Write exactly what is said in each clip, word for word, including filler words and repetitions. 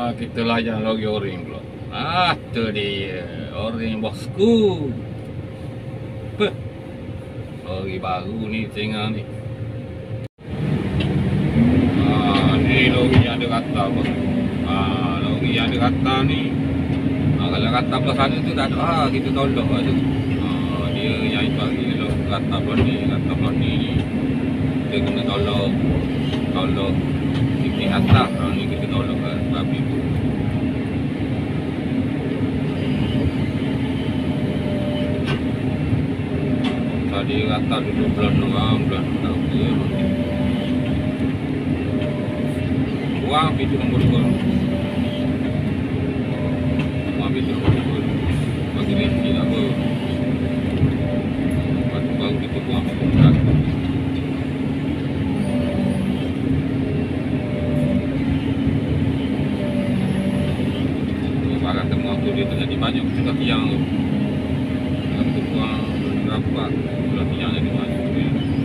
Ah, kita layan lagi orang pula. Ah, tu dia. Orang bosku. Peh. Lagi baru ni tengah ni. Ah, ni lagi yang ada kata apa? Ah, lagi yang ada kata ni. Ah, kalau kata apa sana tu tak ada. Ah, kita tolak lah tu. Ah, dia yang bagi lo kata apa ni, kata apa ni ni. Kita kena tolak. Tolak. Kita atas. Ah, ni kita tolak lah. Babi tu. Tadi kata dulu bulan orang, bulan tak apa. Uang itu nombor dua. Uang itu nombor dua. Bagi rezeki tak apa. Lepas baru kita buang penggunaan. Barang tengah tu dia tengah dibanyak kita tiang tu. Kalau kita buang berapa, kalau tiang dia dibanyak tu.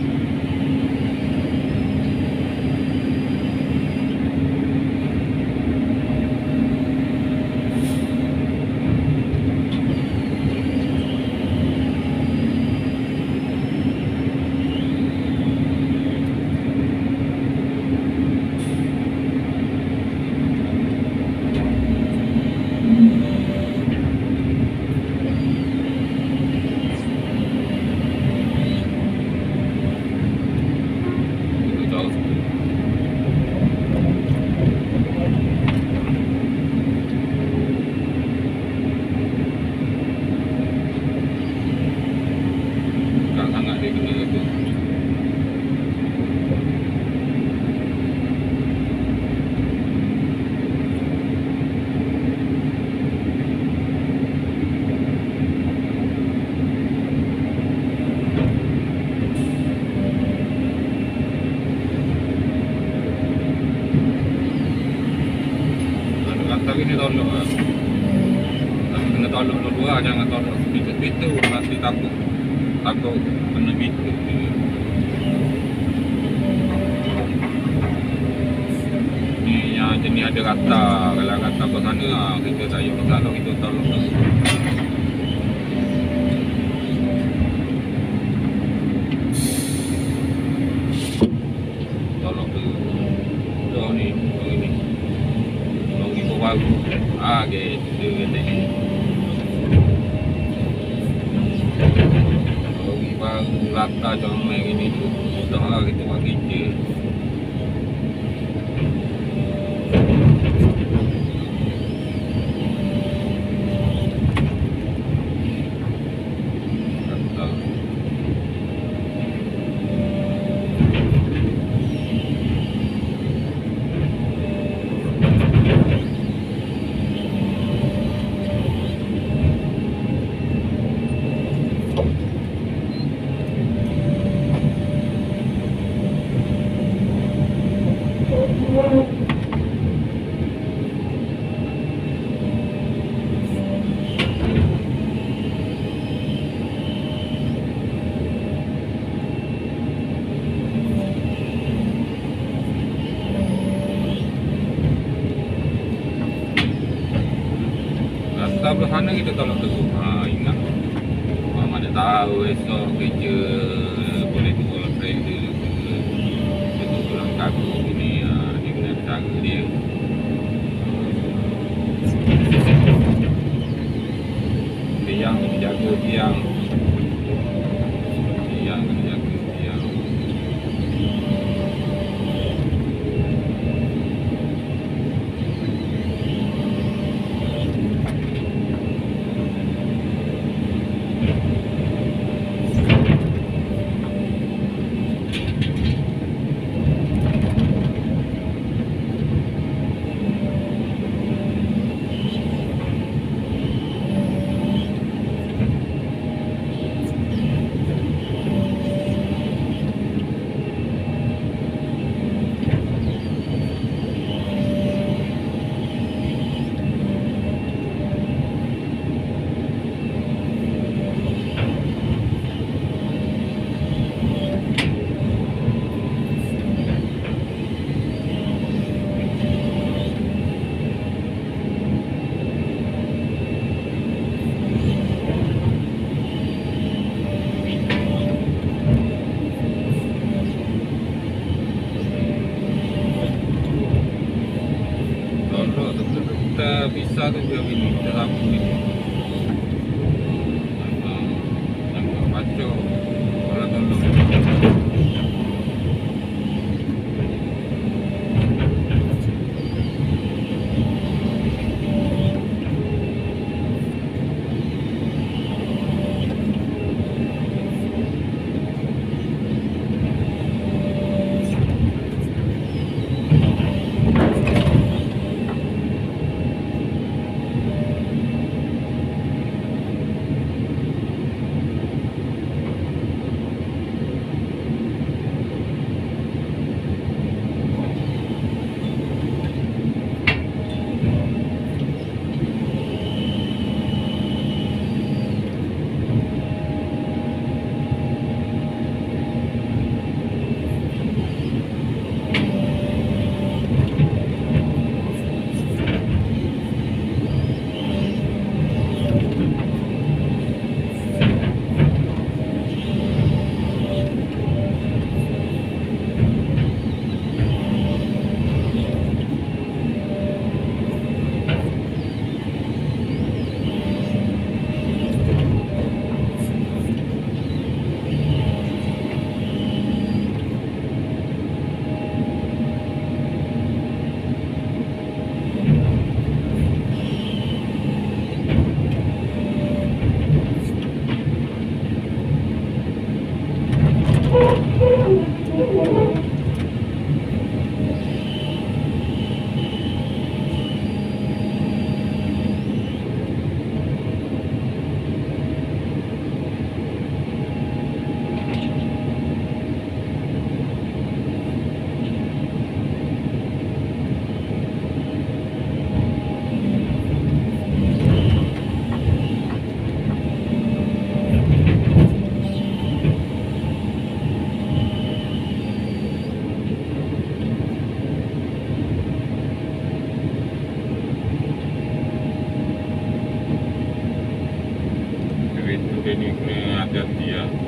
Tapi ni tolak lah. Tapi kena tolak dua-dua, jangan tolak sepitu-pitu. Nanti takut Takut kena bitu. Ni yang jenis ada kata. Kalau kata ke sana, kita tak payah masalah, kita tolak dulu. Tolak dulu. Dah ni, dah ni. Baru ah gitu gitu lagi baru rata macam ini tu sudah lah kita bagi je sebelah sana kita tolak dulu. Ha, ingat. Ha, mana tahu esok kerja boleh tunggu break dulu. Kita pulang kaku ni, ha, dia kena cara dia. Tiang kena jaga tiang. Tiang kena jaga tiang. kita visa tu juga bini, kita sambung bini. Yang baca, kalau tolong. Dia ni kena hati-hati lah.